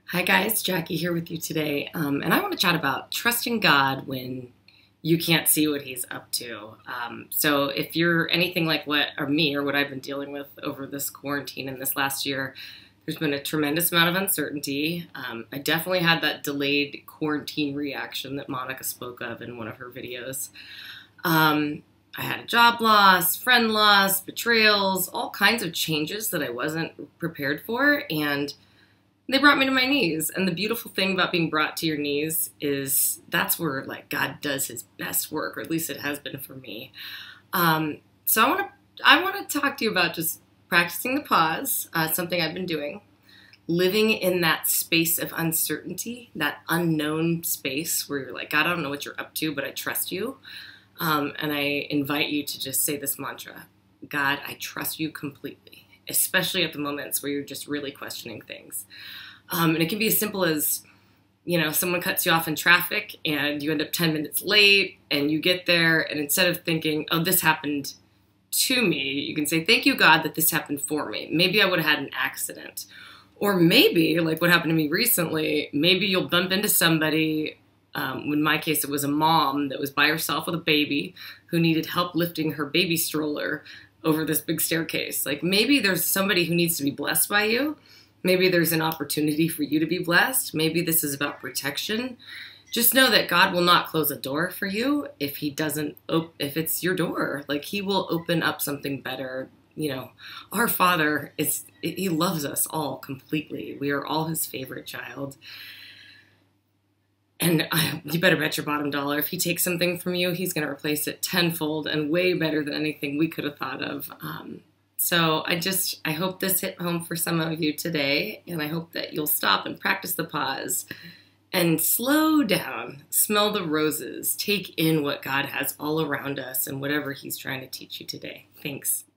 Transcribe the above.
Hi guys, Jackie here with you today, and I want to chat about trusting God when you can't see what He's up to. So if you're anything like what I've been dealing with over this quarantine and this last year, there's been a tremendous amount of uncertainty. I definitely had that delayed quarantine reaction that Monica spoke of in one of her videos. I had a job loss, friend loss, betrayals, all kinds of changes that I wasn't prepared for, and they brought me to my knees. And the beautiful thing about being brought to your knees is that's where God does His best work, or at least it has been for me. So I want to talk to you about just practicing the pause, something I've been doing, living in that space of uncertainty, that unknown space where you're like, God, I don't know what you're up to, but I trust you. And I invite you to just say this mantra: God, I trust you completely, especially at the moments where you're just really questioning things. And it can be as simple as, someone cuts you off in traffic and you end up 10 minutes late and you get there, and instead of thinking, oh, this happened to me, you can say, thank you, God, that this happened for me. Maybe I would have had an accident. Or maybe, like what happened to me recently, maybe you'll bump into somebody. In my case, it was a mom that was by herself with a baby who needed help lifting her baby stroller over this big staircase. Like, maybe there's somebody who needs to be blessed by you. Maybe there's an opportunity for you to be blessed. Maybe this is about protection. Just know that God will not close a door for you if if it's your door. Like, He will open up something better. Our Father He loves us all completely. We are all His favorite child. And you better bet your bottom dollar, if He takes something from you, He's going to replace it tenfold and way better than anything we could have thought of. So I hope this hit home for some of you today, and I hope that you'll stop and practice the pause and slow down, smell the roses, take in what God has all around us and whatever He's trying to teach you today. Thanks.